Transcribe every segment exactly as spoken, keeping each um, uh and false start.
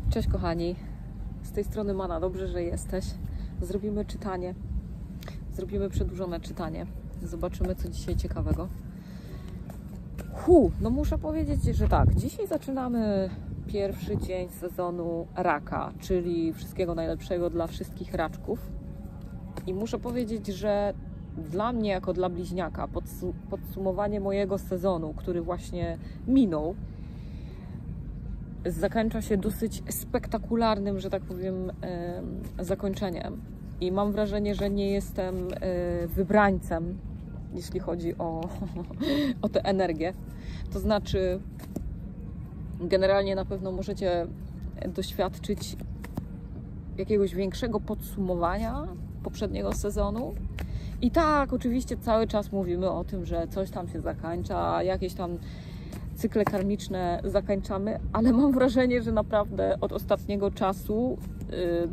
Cześć kochani, z tej strony Mana, dobrze, że jesteś. Zrobimy czytanie, zrobimy przedłużone czytanie. Zobaczymy, co dzisiaj ciekawego. Hu, no muszę powiedzieć, że tak, dzisiaj zaczynamy pierwszy dzień sezonu Raka, czyli wszystkiego najlepszego dla wszystkich raczków. I muszę powiedzieć, że dla mnie, jako dla bliźniaka, podsumowanie mojego sezonu, który właśnie minął, zakończa się dosyć spektakularnym, że tak powiem, zakończeniem. I mam wrażenie, że nie jestem wybrańcem, jeśli chodzi o, o tę energię. To znaczy, generalnie na pewno możecie doświadczyć jakiegoś większego podsumowania poprzedniego sezonu. I tak, oczywiście cały czas mówimy o tym, że coś tam się zakończa, jakieś tam cykle karmiczne zakończamy, ale mam wrażenie, że naprawdę od ostatniego czasu yy,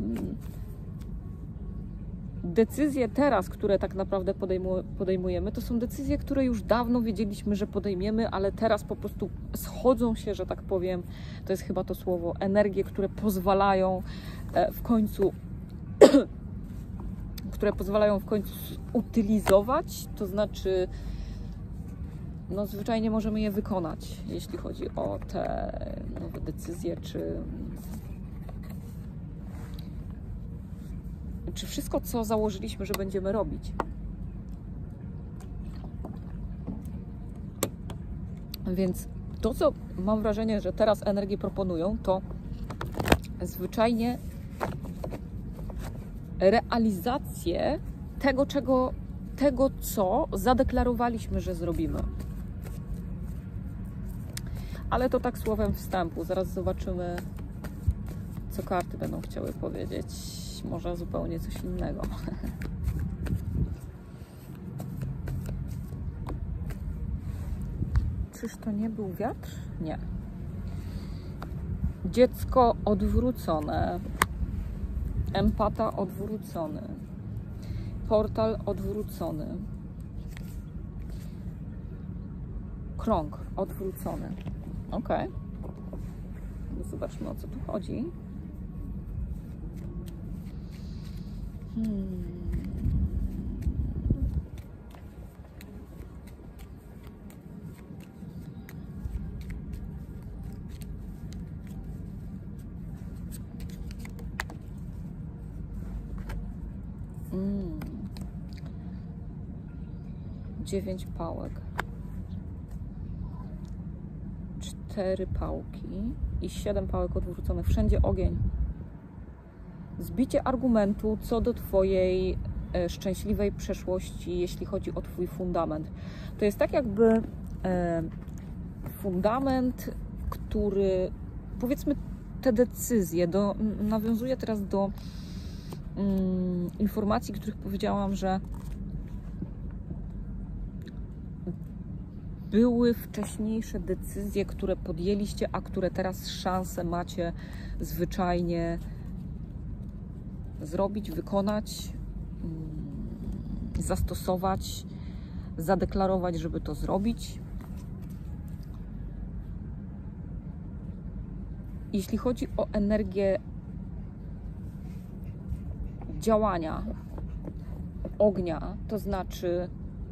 decyzje teraz, które tak naprawdę podejmu, podejmujemy, to są decyzje, które już dawno wiedzieliśmy, że podejmiemy, ale teraz po prostu schodzą się, że tak powiem, to jest chyba to słowo, energie, które pozwalają w końcu które pozwalają w końcu utylizować, to znaczy no zwyczajnie możemy je wykonać, jeśli chodzi o te nowe decyzje, czy, czy wszystko, co założyliśmy, że będziemy robić. Więc to, co mam wrażenie, że teraz energie proponują, to zwyczajnie realizację tego, czego, tego, co zadeklarowaliśmy, że zrobimy. Ale to tak słowem wstępu. Zaraz zobaczymy, co karty będą chciały powiedzieć. Może zupełnie coś innego. Czyż to nie był wiatr? Nie. Dziecko odwrócone. Empata odwrócony. Portal odwrócony. Krąg odwrócony. Ok. Zobaczmy, o co tu chodzi. Hmm. Hmm. Dziewięć pałek. Cztery pałki i siedem pałek odwróconych. Wszędzie ogień. Zbicie argumentu co do Twojej e, szczęśliwej przeszłości, jeśli chodzi o Twój fundament. To jest tak jakby e, fundament, który, powiedzmy, te decyzje, do, nawiązuję teraz do mm, informacji, których powiedziałam, że były wcześniejsze decyzje, które podjęliście, a które teraz szansę macie zwyczajnie zrobić, wykonać, zastosować, zadeklarować, żeby to zrobić. Jeśli chodzi o energię działania ognia, to znaczy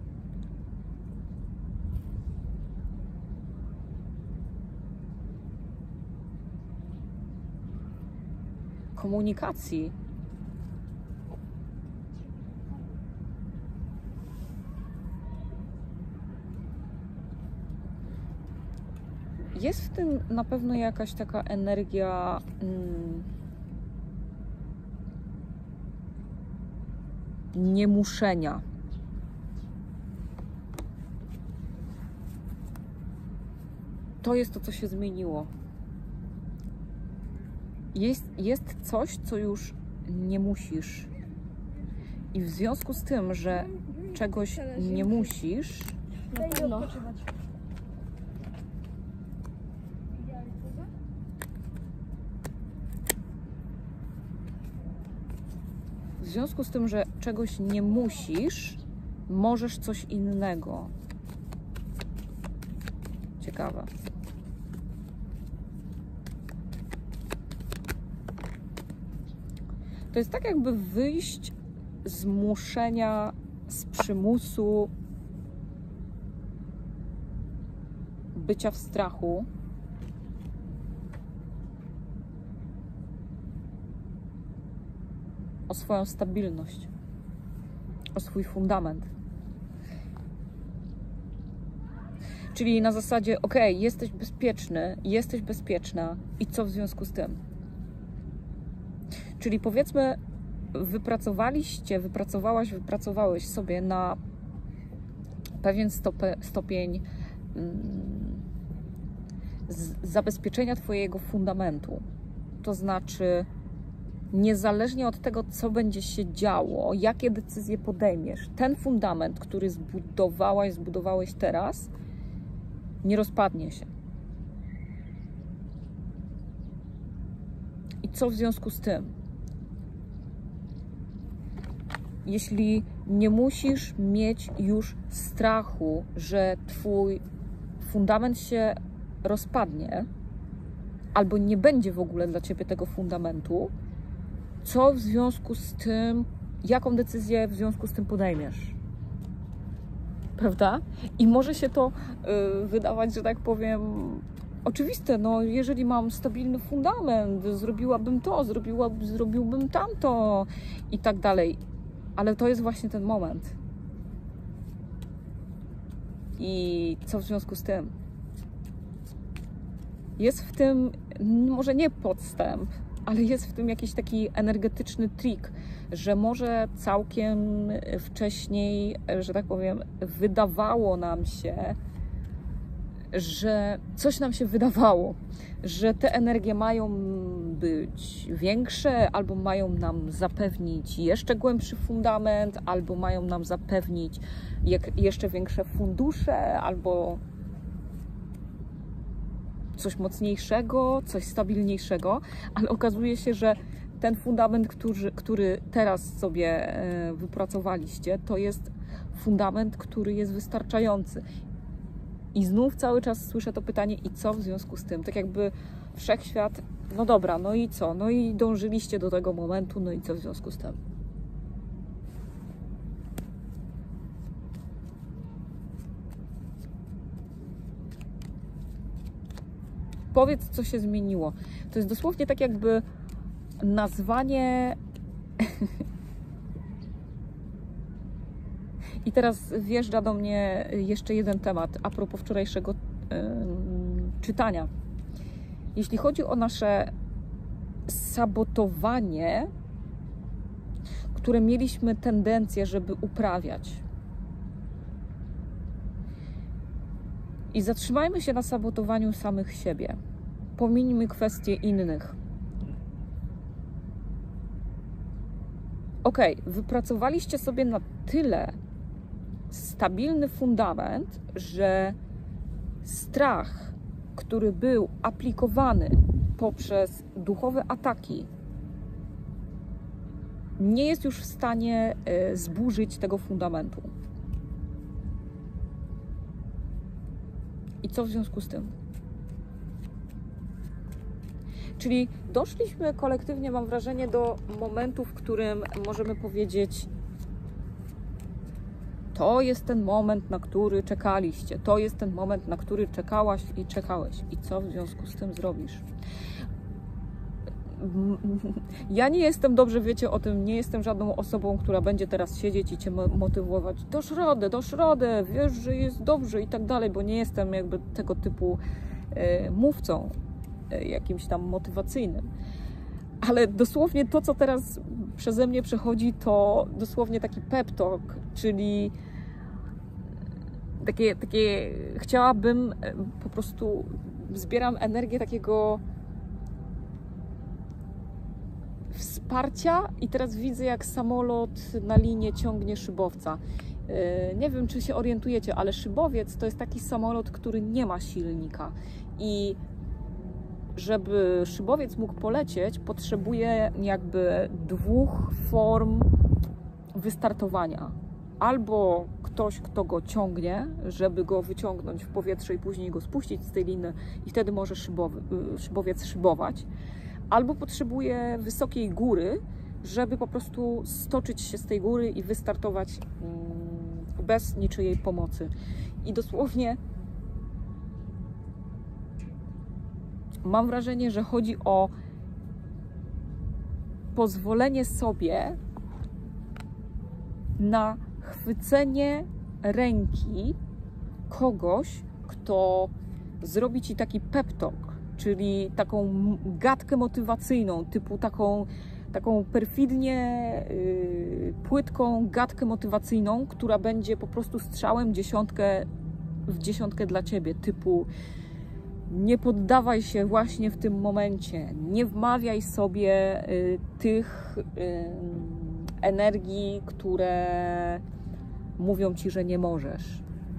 komunikacji, jest w tym na pewno jakaś taka energia mm, niemuszenia. To jest to, co się zmieniło. Jest, jest coś, co już nie musisz. I w związku z tym, że czegoś nie musisz, na pewno w związku z tym, że czegoś nie musisz, możesz coś innego. Ciekawe. To jest tak jakby wyjść z muszenia, z przymusu bycia w strachu, o swoją stabilność, o swój fundament. Czyli na zasadzie, ok, jesteś bezpieczny, jesteś bezpieczna i co w związku z tym? Czyli powiedzmy, wypracowaliście, wypracowałaś, wypracowałeś sobie na pewien stopę, stopień mm, z, zabezpieczenia twojego fundamentu. To znaczy, niezależnie od tego, co będzie się działo, jakie decyzje podejmiesz, ten fundament, który zbudowałaś, zbudowałeś teraz, nie rozpadnie się. I co w związku z tym? Jeśli nie musisz mieć już strachu, że twój fundament się rozpadnie, albo nie będzie w ogóle dla ciebie tego fundamentu, co w związku z tym, jaką decyzję w związku z tym podejmiesz? Prawda? I może się to yy, wydawać, że tak powiem, oczywiste, no jeżeli mam stabilny fundament, zrobiłabym to, zrobiła, zrobiłbym tamto i tak dalej. Ale to jest właśnie ten moment. I co w związku z tym? Jest w tym, może nie podstęp, ale jest w tym jakiś taki energetyczny trik, że może całkiem wcześniej, że tak powiem, wydawało nam się, że coś nam się wydawało, że te energie mają być większe, albo mają nam zapewnić jeszcze głębszy fundament, albo mają nam zapewnić jak jeszcze większe fundusze, albo coś mocniejszego, coś stabilniejszego, ale okazuje się, że ten fundament, który, który teraz sobie wypracowaliście, to jest fundament, który jest wystarczający. I znów cały czas słyszę to pytanie, i co w związku z tym? Tak jakby wszechświat, no dobra, no i co? No i dążyliście do tego momentu, no i co w związku z tym? Powiedz, co się zmieniło. To jest dosłownie tak jakby nazwanie... I teraz wjeżdża do mnie jeszcze jeden temat a propos wczorajszego yy, czytania. Jeśli chodzi o nasze sabotowanie, które mieliśmy tendencję, żeby uprawiać. I zatrzymajmy się na sabotowaniu samych siebie. Pomińmy kwestie innych. Ok, wypracowaliście sobie na tyle stabilny fundament, że strach, który był aplikowany poprzez duchowe ataki, nie jest już w stanie zburzyć tego fundamentu. I co w związku z tym? Czyli doszliśmy kolektywnie, mam wrażenie, do momentu, w którym możemy powiedzieć: to jest ten moment, na który czekaliście. To jest ten moment, na który czekałaś i czekałeś. I co w związku z tym zrobisz? Ja nie jestem, dobrze wiecie o tym, nie jestem żadną osobą, która będzie teraz siedzieć i cię motywować. Dasz radę, dasz radę, wiesz, że jest dobrze i tak dalej, bo nie jestem jakby tego typu e, mówcą, e, jakimś tam motywacyjnym. Ale dosłownie to, co teraz przeze mnie przechodzi, to dosłownie taki pep talk, czyli takie, takie chciałabym po prostu, zbieram energię takiego wsparcia i teraz widzę, jak samolot na linię ciągnie szybowca. Nie wiem, czy się orientujecie, ale szybowiec to jest taki samolot, który nie ma silnika i żeby szybowiec mógł polecieć, potrzebuje jakby dwóch form wystartowania. Albo ktoś, kto go ciągnie, żeby go wyciągnąć w powietrze i później go spuścić z tej liny i wtedy może szybowy, szybowiec szybować. Albo potrzebuje wysokiej góry, żeby po prostu stoczyć się z tej góry i wystartować bez niczyjej pomocy. I dosłownie mam wrażenie, że chodzi o pozwolenie sobie na chwycenie ręki kogoś, kto zrobi ci taki pep talk, czyli taką gadkę motywacyjną, typu taką, taką perfidnie yy, płytką gadkę motywacyjną, która będzie po prostu strzałem dziesiątkę w dziesiątkę dla ciebie, typu nie poddawaj się właśnie w tym momencie, nie wmawiaj sobie y, tych y, energii, które mówią ci, że nie możesz.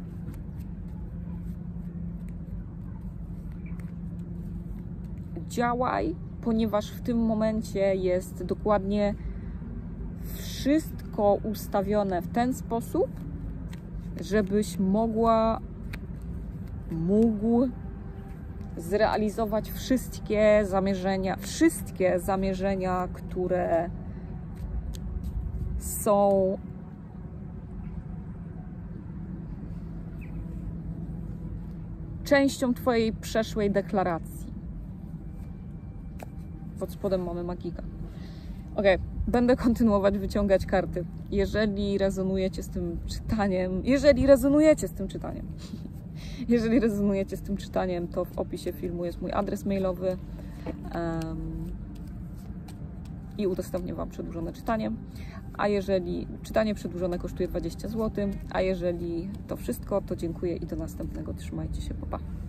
Działaj, ponieważ w tym momencie jest dokładnie wszystko ustawione w ten sposób, żebyś mogła, mógł zrealizować wszystkie zamierzenia, wszystkie zamierzenia, które są częścią twojej przeszłej deklaracji. Pod spodem mamy magika. Ok, będę kontynuować wyciągać karty. Jeżeli rezonujecie z tym czytaniem, jeżeli rezonujecie z tym czytaniem, jeżeli rezonujecie z tym czytaniem, to w opisie filmu jest mój adres mailowy um, i udostępnię Wam przedłużone czytanie. A jeżeli czytanie przedłużone kosztuje dwadzieścia złotych, a jeżeli to wszystko, to dziękuję i do następnego. Trzymajcie się, pa pa.